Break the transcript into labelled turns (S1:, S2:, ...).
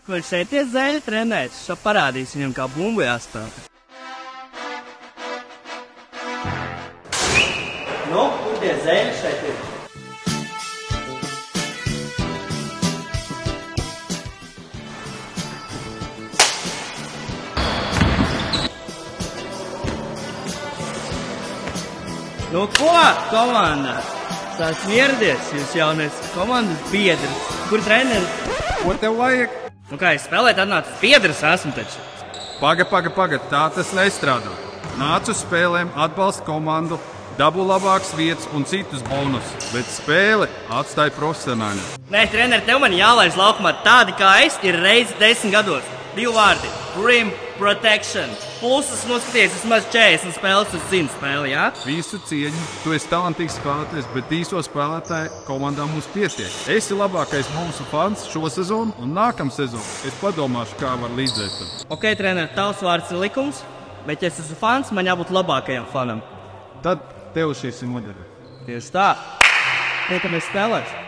S1: Vai šeit ir Zeļa trenēts? Šo parādīs viņam, kā bumbu jāspēlē. Nu, kur tie Zeļi šeit ir? Nu ko, komanda? Esmu ieradies, jūs jaunais komandas biedrs. Kur treneris?
S2: Ko tev vajag?
S1: Nu kā, es spēlēt atnācis biedrs esmu taču.
S2: Paga, tā tas nestrādā. Nāc uz spēlēm, atbalsta komandu, dabū labākas vietas un citus bonusus, bet spēle atstāja profesionāļi.
S1: Nē, treneri, tev man jālaiž laukumā tādi kā es ir reizi 10 gados. 2 vārdi – Rim Protection. Pulsas noskaties, vismaz 40 spēles, es zinu spēli, jā?
S2: Visu cieņu, tu esi talantīgs spēlētājs, bet īso spēlētāju komandā mums pietiek. Esi labākais mūsu fans šo sezonu un nākam sezonu. Es padomāšu, kā var līdzēt tam.
S1: Ok, treneri, tavs vārds ir likums, bet ja es esmu fans, man jābūt labākajam fanam.
S2: Tad tev šis ir noderē.
S1: Tieši tā. Tiekamies spēlēs.